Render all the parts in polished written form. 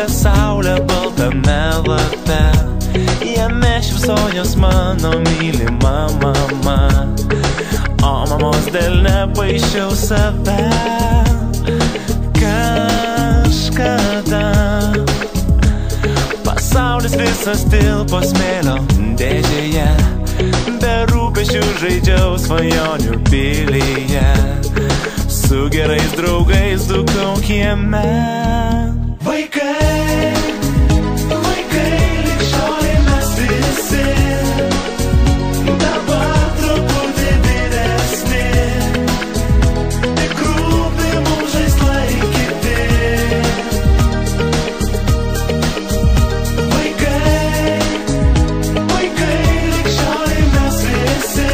Juoda saulė baltame lape, jame šviesos mano mylima mama. O mamos delne paišiau save kažkada. Pasaulis visas tilpo smėlio dėžėje, be rūpesčių žaidžiau svajonių pilyje, su gerais draugais dukau kieme. Vaikai, lig šiolei mes visi, dabar truputį vyresni, tik rūpi mums žaislai kiti. Vaikai, lig šiolei mes visi,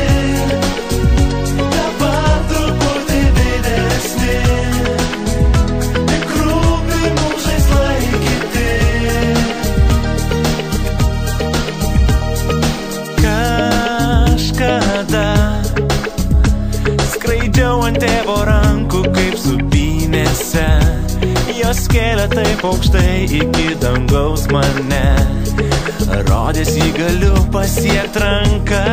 dabar truputį vyresni, tik rūpi mums žaislai kiti. Kažkada skraidžiau ant tėvo rankų kaip supynėse, jos kėlė taip aukštai iki dangaus mane. Rodės jį galiu pasiekt ranką.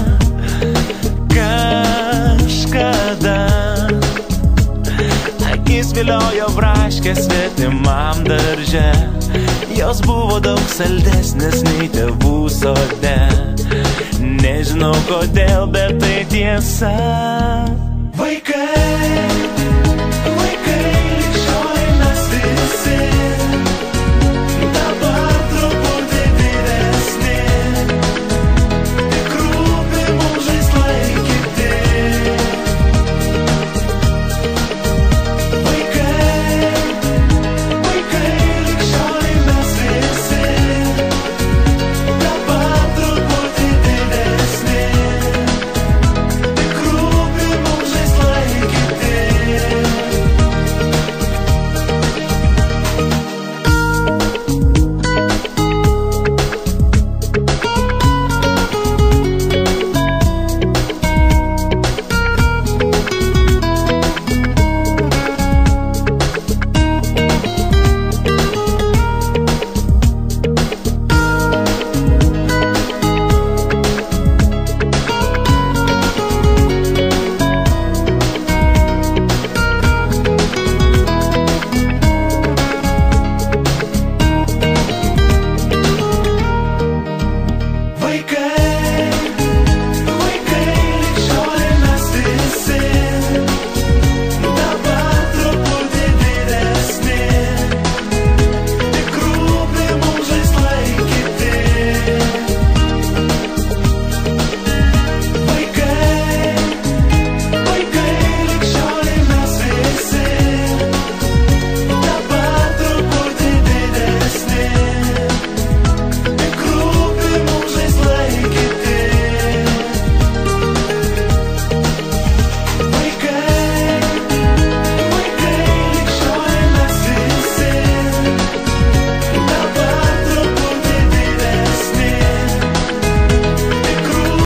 Kažkada akis viliojo braškė svetimam darže, jos buvo daug saldesnės nei tėvų sode. Nežinau kodėl, bet tai tiesa. Vaikai,